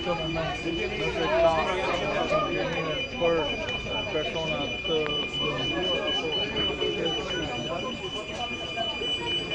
qué momento. No sé quand viene por persona te